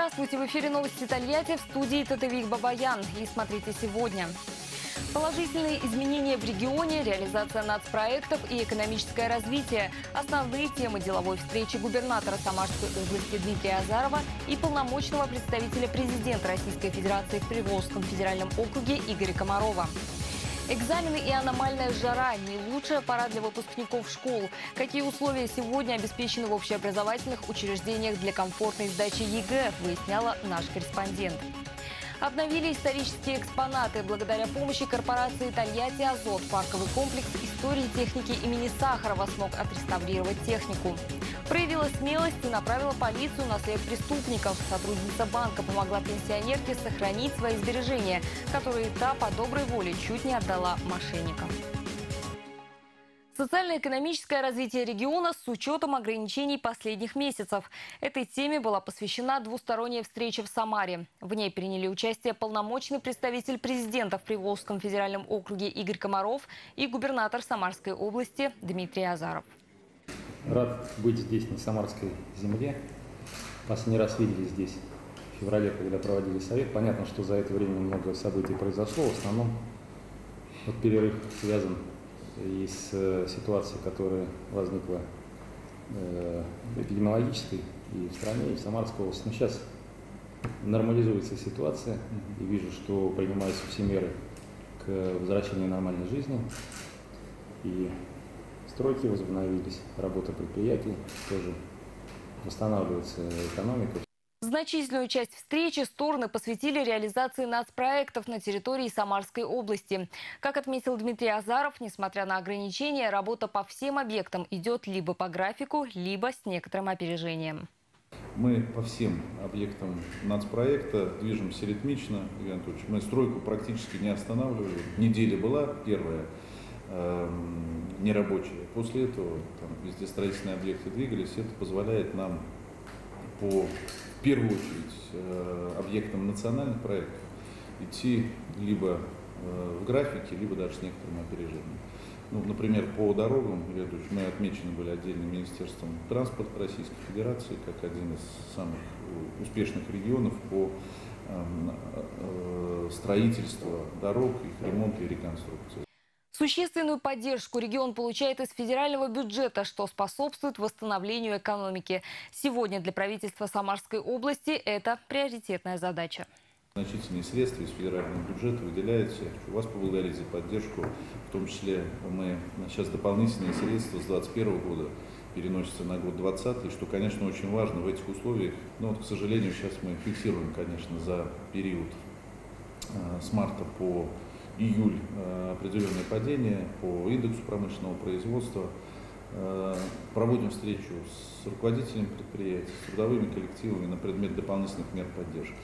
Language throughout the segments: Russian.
Здравствуйте! В эфире новости Тольятти, в студии Татевик Бабаян. И смотрите сегодня. Положительные изменения в регионе, реализация нацпроектов и экономическое развитие. Основные темы деловой встречи губернатора Самарской области Дмитрия Азарова и полномочного представителя президента Российской Федерации в Приволжском федеральном округе Игоря Комарова. Экзамены и аномальная жара – не лучшая пора для выпускников школ. Какие условия сегодня обеспечены в общеобразовательных учреждениях для комфортной сдачи ЕГЭ, выясняла наш корреспондент. Обновили исторические экспонаты. Благодаря помощи корпорации «Тольятти Азот» парковый комплекс истории и техники имени Сахарова смог отреставрировать технику. Проявила смелость и направила полицию на след преступников. Сотрудница банка помогла пенсионерке сохранить свои сбережения, которые та по доброй воле чуть не отдала мошенникам. Социально-экономическое развитие региона с учетом ограничений последних месяцев. Этой теме была посвящена двусторонняя встреча в Самаре. В ней приняли участие полномочный представитель президента в Приволжском федеральном округе Игорь Комаров и губернатор Самарской области Дмитрий Азаров. Рад быть здесь, на самарской земле. Последний раз виделись здесь в феврале, когда проводили совет. Понятно, что за это время много событий произошло. В основном перерыв связан и с ситуацией, которая возникла эпидемиологической и в стране, и в Самарской области. Но сейчас нормализуется ситуация, и вижу, что принимаются все меры к возвращению нормальной жизни. И стройки возобновились, работа предприятий, тоже восстанавливается экономика. Значительную часть встречи стороны посвятили реализации нацпроектов на территории Самарской области. Как отметил Дмитрий Азаров, несмотря на ограничения, работа по всем объектам идет либо по графику, либо с некоторым опережением. Мы по всем объектам нацпроекта движемся ритмично. Игорь Анатольевич, мы стройку практически не останавливали. Неделя была первая, нерабочая. После этого везде строительные объекты двигались. Это позволяет нам в первую очередь объектам национальных проектов идти либо в графике, либо даже с некоторым опережением. Например, по дорогам, мы отмечены были отдельным Министерством транспорта Российской Федерации как один из самых успешных регионов по строительству дорог, их ремонту и реконструкции. Существенную поддержку регион получает из федерального бюджета, что способствует восстановлению экономики. Сегодня для правительства Самарской области это приоритетная задача. Значительные средства из федерального бюджета выделяются. Я хочу вас поблагодарить за поддержку. В том числе мы сейчас дополнительные средства с 2021 года переносятся на год 2020, что, конечно, очень важно в этих условиях. Но, к сожалению, сейчас мы фиксируем, конечно, за период с марта по июль определенное падение по индексу промышленного производства. Проводим встречу с руководителями предприятий, с трудовыми коллективами на предмет дополнительных мер поддержки.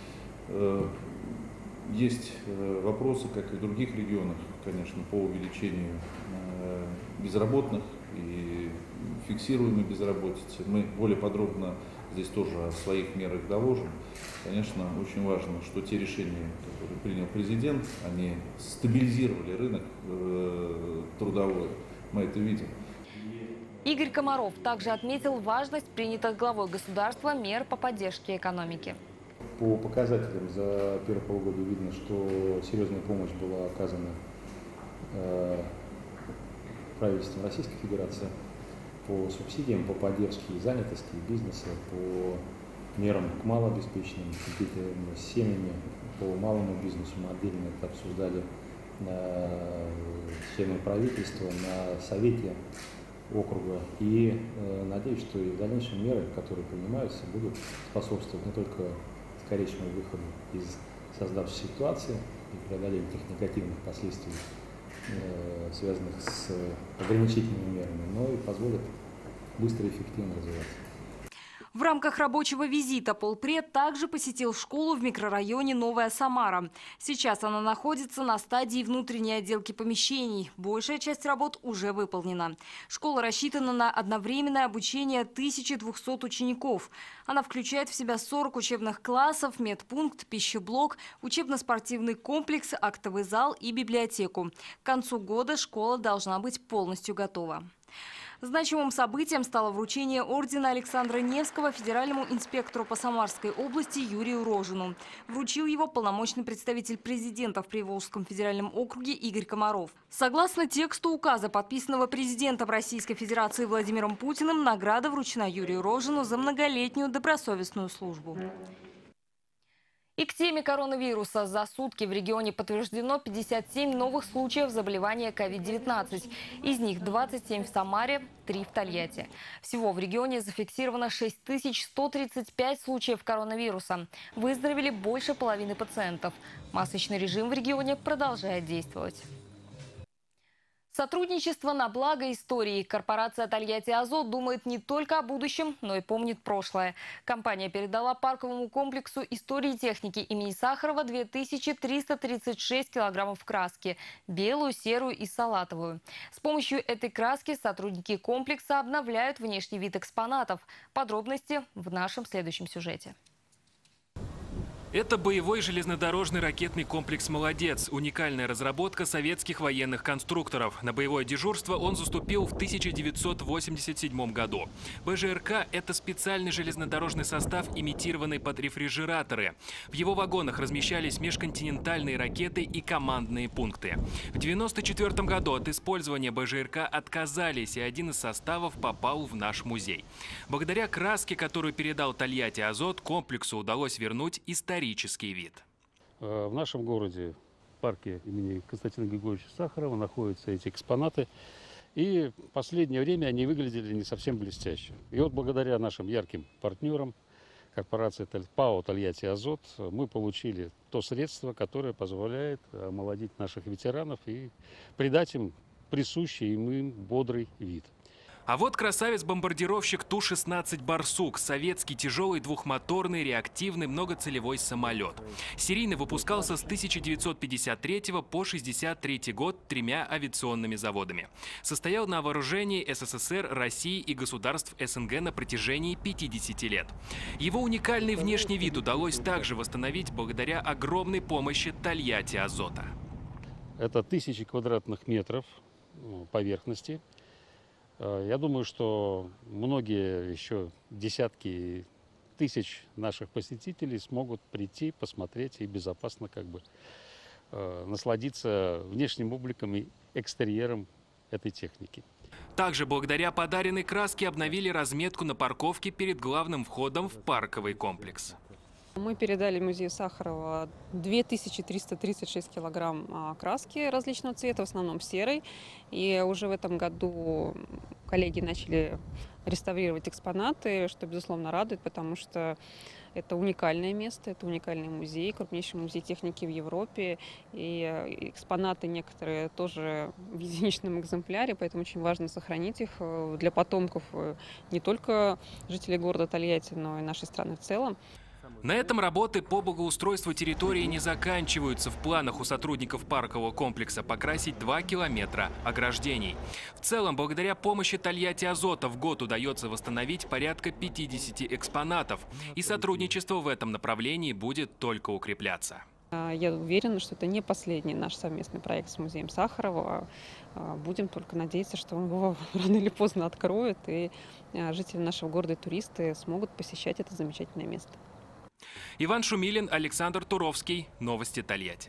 Есть вопросы, как и в других регионах, конечно, по увеличению безработных и фиксируемой безработицы. Мы более подробно здесь тоже о своих мерах доложим. Конечно, очень важно, что те решения, которые принял президент, они стабилизировали рынок трудовой. Мы это видим. Игорь Комаров также отметил важность принятых главой государства мер по поддержке экономики. По показателям за первое полугодие видно, что серьезная помощь была оказана правительством Российской Федерации по субсидиям, по поддержке занятости бизнеса, по мерам к малообеспеченным, с семьями, по малому бизнесу. Мы отдельно это обсуждали с членами правительства на совете округа. И надеюсь, что и дальнейшие меры, которые принимаются, будут способствовать не только скорейшему выходу из создавшейся ситуации и преодолению тех негативных последствий, связанных с ограничительными мерами, но и позволят быстро и эффективно развиваться. В рамках рабочего визита полпред также посетил школу в микрорайоне Новая Самара. Сейчас она находится на стадии внутренней отделки помещений. Большая часть работ уже выполнена. Школа рассчитана на одновременное обучение 1200 учеников. Она включает в себя 40 учебных классов, медпункт, пищеблок, учебно-спортивный комплекс, актовый зал и библиотеку. К концу года школа должна быть полностью готова. Значимым событием стало вручение ордена Александра Невского федеральному инспектору по Самарской области Юрию Рожину. Вручил его полномочный представитель президента в Приволжском федеральном округе Игорь Комаров. Согласно тексту указа, подписанного президентом Российской Федерации Владимиром Путиным, награда вручена Юрию Рожину за многолетнюю добросовестную службу. И к теме коронавируса. За сутки в регионе подтверждено 57 новых случаев заболевания COVID-19. Из них 27 в Самаре, 3 в Тольятти. Всего в регионе зафиксировано 6135 случаев коронавируса. Выздоровели больше половины пациентов. Масочный режим в регионе продолжает действовать. Сотрудничество на благо истории. Корпорация «Тольятти Азот» думает не только о будущем, но и помнит прошлое. Компания передала парковому комплексу истории техники имени Сахарова 2336 килограммов краски – белую, серую и салатовую. С помощью этой краски сотрудники комплекса обновляют внешний вид экспонатов. Подробности в нашем следующем сюжете. Это боевой железнодорожный ракетный комплекс «Молодец». Уникальная разработка советских военных конструкторов. На боевое дежурство он заступил в 1987 году. БЖРК – это специальный железнодорожный состав, имитированный под рефрижераторы. В его вагонах размещались межконтинентальные ракеты и командные пункты. В 1994 году от использования БЖРК отказались, и один из составов попал в наш музей. Благодаря краске, которую передал «Тольятти Азот», комплексу удалось вернуть исторический вид. В нашем городе, в парке имени Константина Григорьевича Сахарова, находятся эти экспонаты. И в последнее время они выглядели не совсем блестяще. И вот благодаря нашим ярким партнерам, корпорации ПАО «Тольятти Азот», мы получили то средство, которое позволяет омолодить наших ветеранов и придать им присущий им бодрый вид. А вот красавец-бомбардировщик Ту-16 «Барсук» – советский тяжелый двухмоторный реактивный многоцелевой самолет. Серийно выпускался с 1953 по 1963 год 3 авиационными заводами. Состоял на вооружении СССР, России и государств СНГ на протяжении 50 лет. Его уникальный внешний вид удалось также восстановить благодаря огромной помощи «Тольятти Азота». Это 1000 квадратных метров поверхности. Я думаю, что многие, еще десятки тысяч наших посетителей смогут прийти, посмотреть и безопасно насладиться внешним обликом и экстерьером этой техники. Также благодаря подаренной краске обновили разметку на парковке перед главным входом в парковый комплекс. Мы передали музею Сахарова 2336 килограмм краски различного цвета, в основном серой. И уже в этом году коллеги начали реставрировать экспонаты, что, безусловно, радует, потому что это уникальное место, это уникальный музей, крупнейший музей техники в Европе. И экспонаты некоторые тоже в единичном экземпляре, поэтому очень важно сохранить их для потомков не только жителей города Тольятти, но и нашей страны в целом. На этом работы по благоустройству территории не заканчиваются. В планах у сотрудников паркового комплекса покрасить 2 километра ограждений. В целом, благодаря помощи «Тольятти Азота» в год удается восстановить порядка 50 экспонатов. И сотрудничество в этом направлении будет только укрепляться. Я уверена, что это не последний наш совместный проект с музеем Сахарова. Будем только надеяться, что он его рано или поздно откроет, и жители нашего города и туристы смогут посещать это замечательное место. Иван Шумилин, Александр Туровский. Новости Тольятти.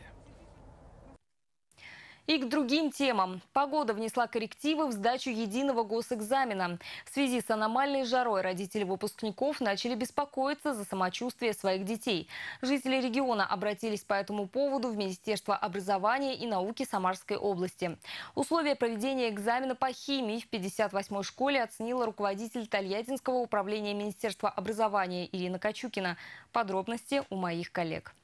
И к другим темам. Погода внесла коррективы в сдачу единого госэкзамена. В связи с аномальной жарой родители выпускников начали беспокоиться за самочувствие своих детей. Жители региона обратились по этому поводу в Министерство образования и науки Самарской области. Условия проведения экзамена по химии в 58-й школе оценила руководитель Тольяттинского управления Министерства образования Ирина Качукина. Подробности у моих коллег.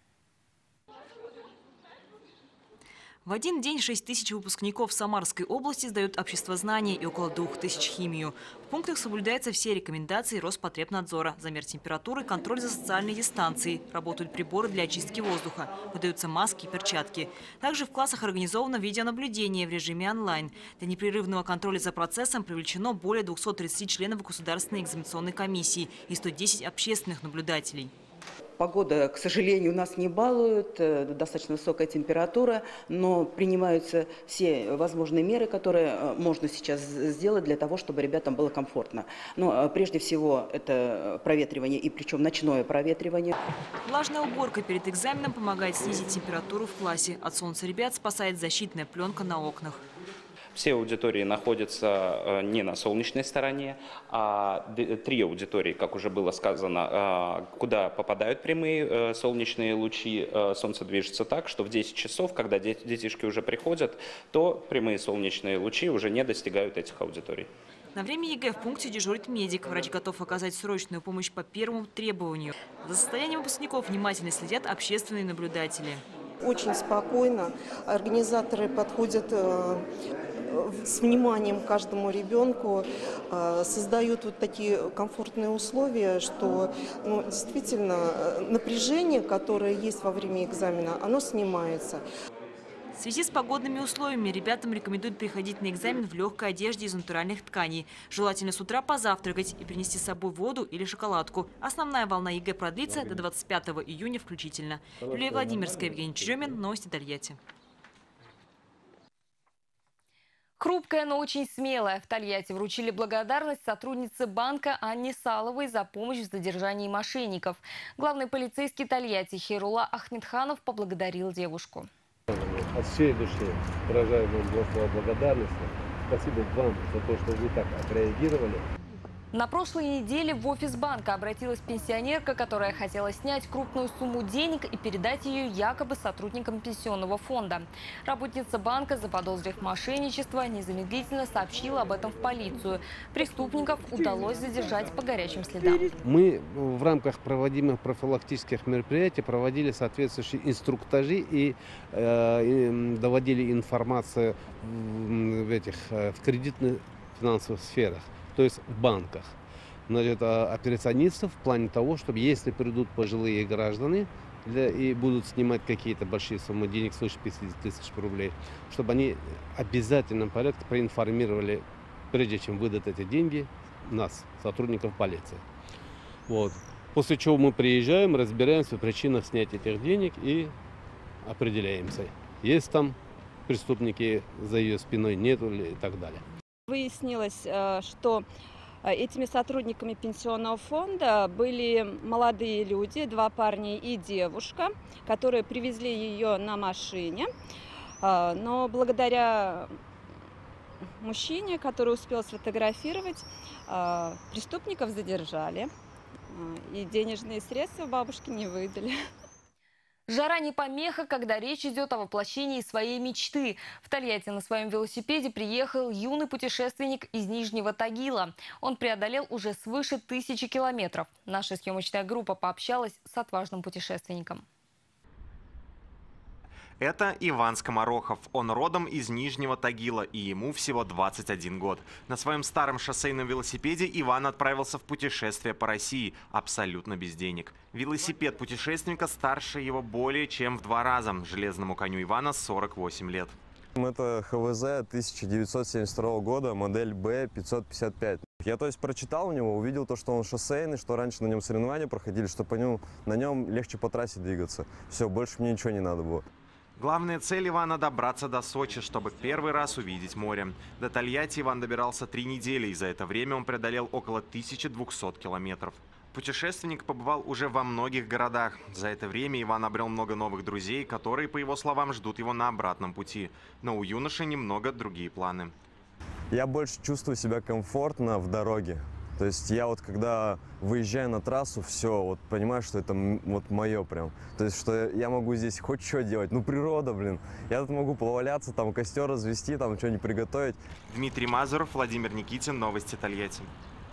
В один день 6000 выпускников Самарской области сдают обществознание и около 2000 химию. В пунктах соблюдаются все рекомендации Роспотребнадзора. Замер температуры, контроль за социальной дистанцией. Работают приборы для очистки воздуха. Выдаются маски и перчатки. Также в классах организовано видеонаблюдение в режиме онлайн. Для непрерывного контроля за процессом привлечено более 230 членов Государственной экзаменационной комиссии и 110 общественных наблюдателей. Погода, к сожалению, нас не балует, достаточно высокая температура, но принимаются все возможные меры, которые можно сейчас сделать для того, чтобы ребятам было комфортно. Но прежде всего это проветривание, и причем ночное проветривание. Влажная уборка перед экзаменом помогает снизить температуру в классе. От солнца ребят спасает защитная пленка на окнах. Все аудитории находятся не на солнечной стороне, а 3 аудитории, как уже было сказано, куда попадают прямые солнечные лучи. Солнце движется так, что в 10 часов, когда детишки уже приходят, то прямые солнечные лучи уже не достигают этих аудиторий. На время ЕГЭ в пункте дежурит медик. Врач готов оказать срочную помощь по первому требованию. За состоянием выпускников внимательно следят общественные наблюдатели. Очень спокойно. Организаторы подходят с вниманием к каждому ребенку, создают вот такие комфортные условия, что действительно напряжение, которое есть во время экзамена, оно снимается. В связи с погодными условиями ребятам рекомендуют приходить на экзамен в легкой одежде из натуральных тканей. Желательно с утра позавтракать и принести с собой воду или шоколадку. Основная волна ЕГЭ продлится до 25 июня включительно. Юлия Владимирская, Евгений Черемин, новости Тольятти. Хрупкая, но очень смелая. В Тольятти вручили благодарность сотруднице банка Анне Саловой за помощь в задержании мошенников. Главный полицейский Тольятти Хейрула Ахмедханов поблагодарил девушку. От всей души выражаю вам слова благодарности. Спасибо вам за то, что вы так отреагировали. На прошлой неделе в офис банка обратилась пенсионерка, которая хотела снять крупную сумму денег и передать ее якобы сотрудникам пенсионного фонда. Работница банка, заподозрив мошенничество, незамедлительно сообщила об этом в полицию. Преступников удалось задержать по горячим следам. Мы в рамках проводимых профилактических мероприятий проводили соответствующие инструктажи и доводили информацию в кредитных финансовых сферах. То есть в банках. Значит, операционистов в плане того, чтобы если придут пожилые граждане и будут снимать какие-то большие суммы денег, свыше 50 тысяч рублей, чтобы они в обязательном порядке проинформировали, прежде чем выдать эти деньги, нас, сотрудников полиции. Вот. После чего мы приезжаем, разбираемся в причинах снятия этих денег и определяемся, есть там преступники за ее спиной, нету ли и так далее. Выяснилось, что этими сотрудниками пенсионного фонда были молодые люди, 2 парня и девушка, которые привезли ее на машине. Но благодаря мужчине, который успел сфотографировать, преступников задержали. И денежные средства бабушке не выдали. Жара не помеха, когда речь идет о воплощении своей мечты. В Тольятти на своем велосипеде приехал юный путешественник из Нижнего Тагила. Он преодолел уже свыше 1000 километров. Наша съемочная группа пообщалась с отважным путешественником. Это Иван Скоморохов. Он родом из Нижнего Тагила, и ему всего 21 год. На своем старом шоссейном велосипеде Иван отправился в путешествие по России, абсолютно без денег. Велосипед путешественника старше его более чем в 2 раза. Железному коню Ивана 48 лет. Это ХВЗ 1972 года, модель Б555. Я, то есть, прочитал у него, увидел то, что он шоссейный, что раньше на нем соревнования проходили, что на нем легче по трассе двигаться. Все, больше мне ничего не надо было. Главная цель Ивана – добраться до Сочи, чтобы первый раз увидеть море. До Тольятти Иван добирался 3 недели, и за это время он преодолел около 1200 километров. Путешественник побывал уже во многих городах. За это время Иван обрел много новых друзей, которые, по его словам, ждут его на обратном пути. Но у юноши немного другие планы. Я больше чувствую себя комфортно в дороге. То есть я вот когда выезжаю на трассу, все, вот понимаю, что это вот мое прям. То есть что я могу здесь хоть что делать. Ну природа, блин. Я тут могу поваляться, там костер развести, там что-нибудь приготовить. Дмитрий Мазуров, Владимир Никитин, новости Тольятти.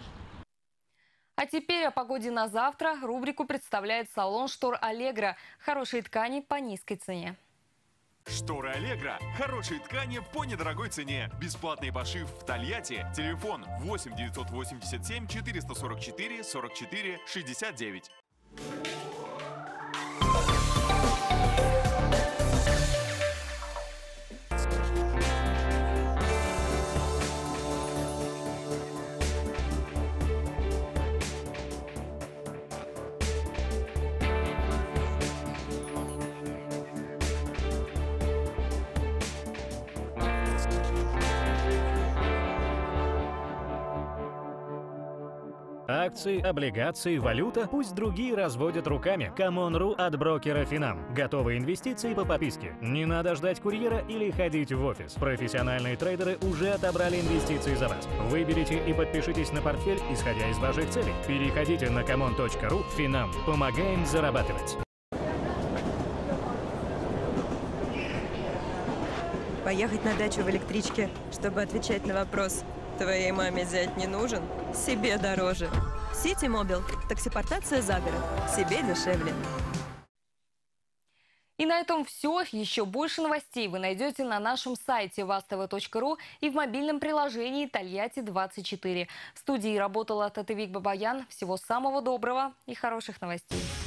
А теперь о погоде на завтра. Рубрику представляет салон штор «Аллегро». Хорошие ткани по низкой цене. Шторы «Аллегро». Хорошие ткани по недорогой цене. Бесплатный пошив в Тольятти. Телефон 8 987 444 44 69. Акции, облигации, валюта? Пусть другие разводят руками. Камон.ру от брокера Финам. Готовые инвестиции по подписке. Не надо ждать курьера или ходить в офис. Профессиональные трейдеры уже отобрали инвестиции за вас. Выберите и подпишитесь на портфель, исходя из ваших целей. Переходите на камон.ру. Финам. Помогаем зарабатывать. Поехать на дачу в электричке, чтобы отвечать на вопрос «Твоей маме зять не нужен? Себе дороже». Ситимобил. Таксипортация за город. Себе дешевле. И на этом все. Еще больше новостей вы найдете на нашем сайте vastv.ru и в мобильном приложении Тольятти 24. В студии работала Татевик Бабаян. Всего самого доброго и хороших новостей.